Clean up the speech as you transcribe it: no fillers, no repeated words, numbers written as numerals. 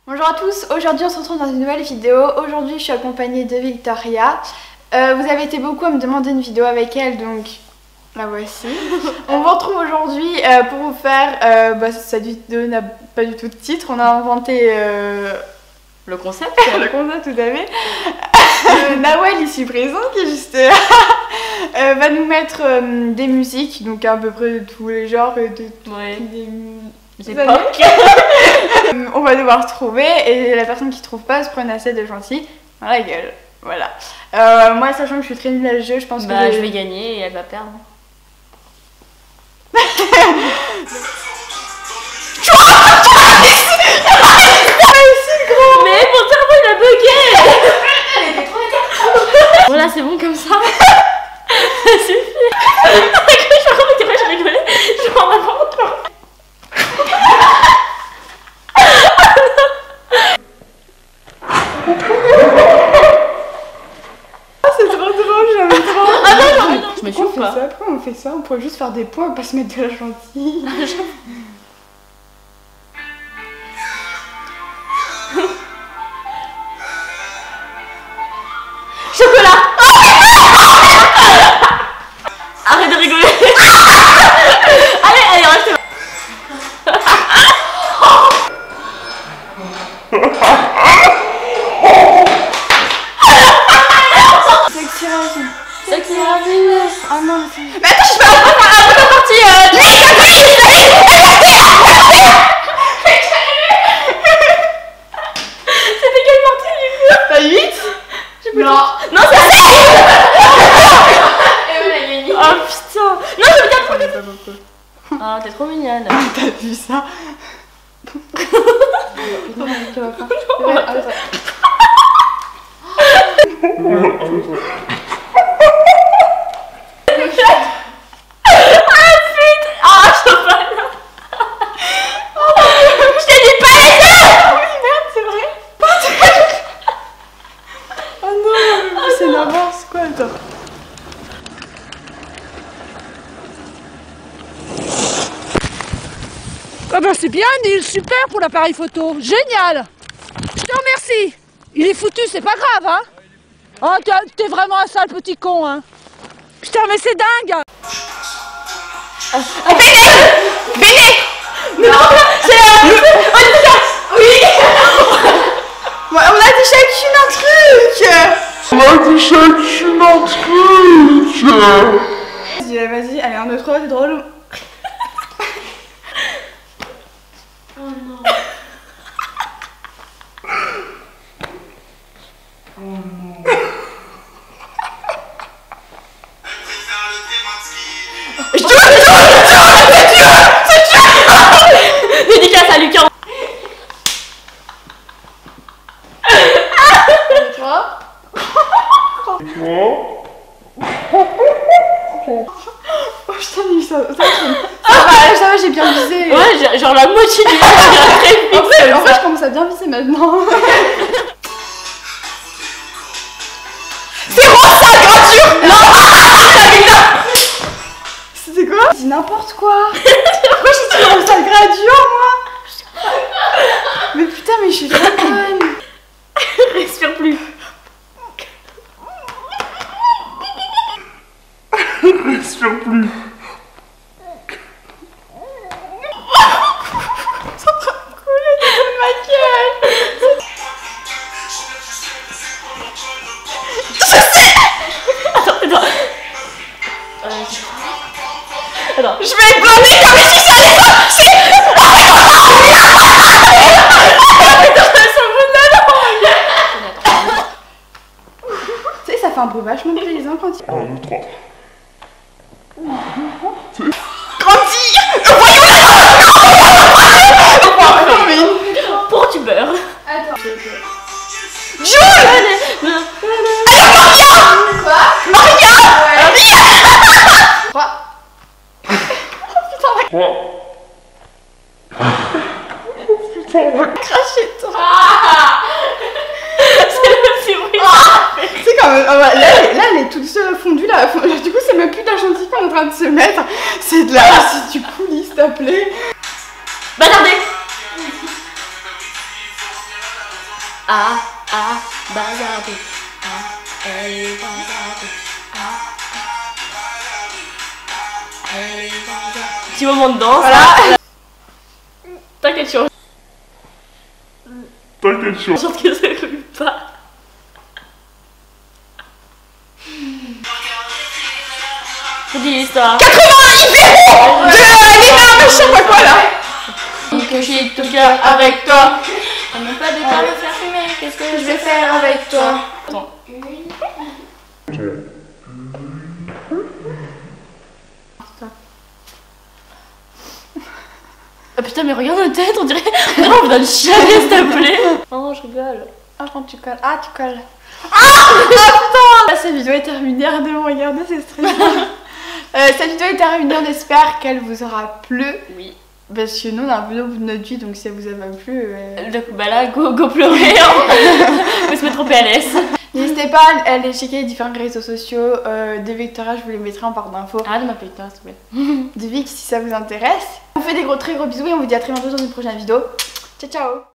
Bonjour à tous, aujourd'hui on se retrouve dans une nouvelle vidéo. Aujourd'hui je suis accompagnée de Victoria. Vous avez été beaucoup à me demander une vidéo avec elle, donc la voici. On vous retrouve aujourd'hui pour vous faire, cette vidéo n'a pas du tout de titre, on a inventé le concept. Le concept, tout à fait. Nawel ici présent qui est juste va nous mettre des musiques, donc à peu près de tous les genres et de des époques. On va devoir trouver et la personne qui trouve pas se prend une assiette de gentil dans la gueule. Voilà. Moi, sachant que je suis très nulle à le jeu, je pense que je vais gagner et elle va perdre. Mais mon cerveau il a bugué. Voilà, c'est bon comme ça. Ça suffit. Je rigolais. Je m'en rends pas compte. C'est trop drôle, j'aime trop. Ah non, je me chauffe pas. Pourquoi on fait ça? On pourrait juste faire des points et pas se mettre de la gentille. Chocolat. Arrête de rigoler. Allez, reste. Sexy Ravine. Ah non, mais attends, je peux pas faire la partie. C'était quelle partie du coup? T'as 8? Non, c'est ça. Et on a gagné. Oh putain. Non, je veux bien prendre. Ah, t'es trop mignonne. T'as vu ça? Ah ben c'est bien Neil, super pour l'appareil photo, génial. Je te remercie. Il est foutu, c'est pas grave hein. Oh t'es vraiment un sale petit con hein. Putain mais c'est dingue. Béné. Non, c'est oui. On a dit chacune un truc. Vas-y, allez, 1, 2, 3, c'est drôle. Oh non. Dédicace à Lucas. 3. Oh putain, ça va, j'ai bien visé. Ouais, genre la moitié du jeu. En fait, je commence à bien viser maintenant. C'est rose ça, gradure. Non. C'était quoi? C'est n'importe quoi. Pourquoi je suis dans sa gradure, moi? Mais putain, mais je suis trop conne. Respire plus. Respire plus. Ça va me couler de ma gueule. Attends. Je vais blâmer comme si ça allait sortir. Tu sais, ça fait un bruit vachement plaisant quand il... 1, 2, 3. Grandis. Pour du beurre. Attends. Jules. Quoi? Maria. 3. Cracher toi. C'est le petit bruit. C'est quand même... là, elle est toute seule fondue là. Du coup, c'est même plus de la gentille qu'on est en train de se mettre. C'est de la... Si tu coulis, s'il te plaît. Bazardé. bazardé. Elle est bazardée. Elle est bazardée. Petit moment de danse. Voilà. T'inquiète, je T'inquiète, chaud. chante que ça coule pas. Redis l'histoire. 80 0 de Lina, je sais pas quoi là. Que j'ai tout cœur avec toi. On n'a pas de temps de faire fumer. Qu'est-ce que Je vais faire avec toi. Attends. Ah putain, mais regarde nos têtes, on dirait on vous donne chialer s'il te plaît. Oh, je rigole. Ah, quand tu colles. Ah, tu colles. Ah putain. Cette vidéo est terminée, arrête de me regarder, c'est stressant. Cette vidéo est terminée, on espère qu'elle vous aura plu. Oui. Parce que nous on a un peu au bout de notre vie, donc si ça vous a pas plu... Donc bah là, go pleurer. Faut se mettre au PLS. N'hésitez pas à aller checker les différents réseaux sociaux de Victoria, je vous les mettrai en barre d'infos. Arrête de m'appeler Victoria s'il te plaît. De Vic si ça vous intéresse. On vous fait des très gros bisous et on vous dit à très bientôt dans une prochaine vidéo. Ciao ciao.